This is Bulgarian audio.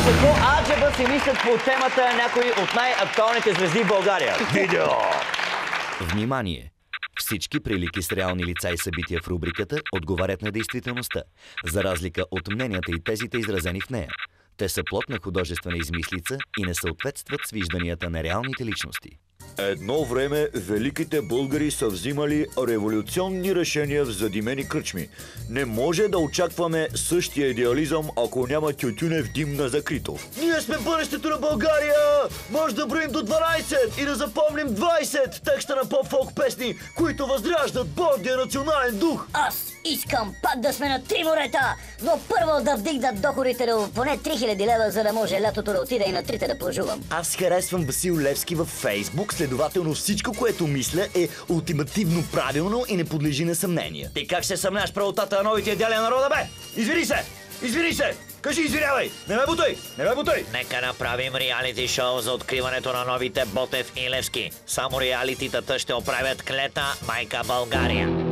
Какво аджеба си мислят по темата някои от най-актуалните звезди в България? Видео! Внимание! Всички прилики с реални лица и събития в рубриката отговарят на действителността, за разлика от мненията и тезите, изразени в нея. Те са плод на художествена измислица и не съответстват с вижданията на реалните личности. Едно време великите българи са взимали революционни решения в задимени кръчми. Не може да очакваме същия идеализъм, ако няма тютюнев дим на закрито. Ние сме бъдещето на България! Може да броим до 12 и да запомним 20 текста на поп-фолк песни, които възраждат бордия национален дух. Аз искам пак да сме на 3 морета, но първо да вдигнат доходите до поне 3000 лева, за да може лятото да отида и на трите да плажувам. Аз харесвам Васил Левски във Фейсбук, следователно всичко, което мисля, е ултимативно правилно и не подлежи на съмнение. Ти как ще съмняваш правотата на новите идеали на народа, бе? Извини се! Извини се! Кажи извинявай! Не ме бутай! Не ме бутай! Нека направим реалити шоу за откриването на новите Ботев и Левски. Само реалититата ще оправят клета майка България.